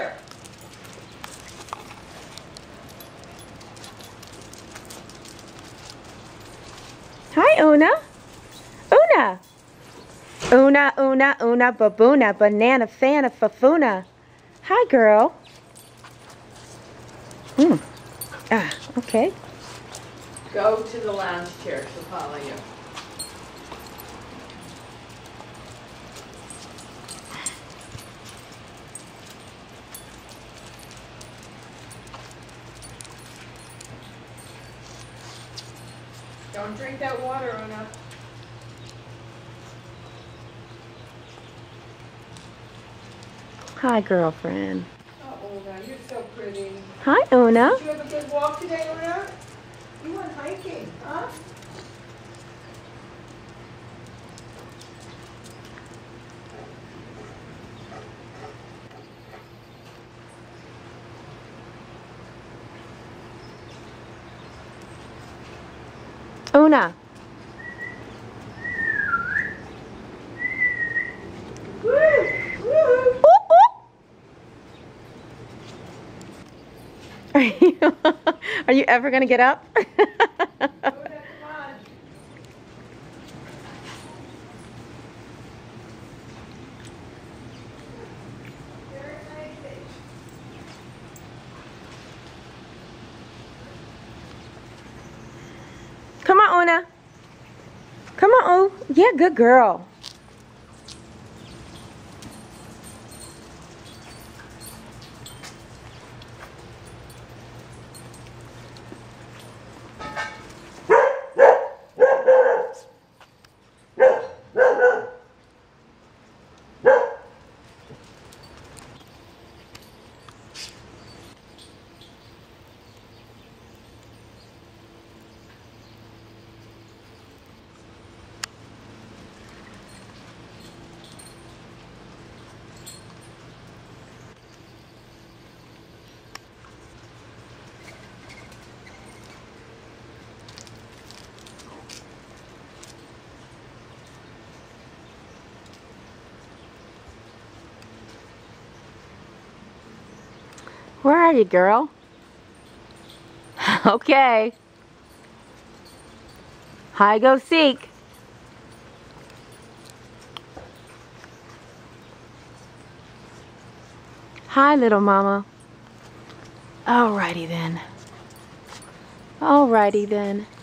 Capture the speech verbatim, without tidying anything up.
here. Hi, Oona. Oona. Oona, Oona, Oona, baboona, banana, fana, fafuna. Hi, girl. Hmm. Ah, okay. Go to the lounge chair. She'll follow you. Don't drink that water, Oona. Hi, girlfriend. Oh, Oona, you're so pretty. Hi, Oona. Did you have a good walk today, Oona? You went hiking, huh? Oona. Woo! Woo! Are you, are you ever going to get up? Oona, come on. Very nice. Come on, Oona. Come on, oh. Yeah, good girl. Where are you, girl? Okay. Hi, go seek. Hi, little mama. Alrighty then. Alrighty then.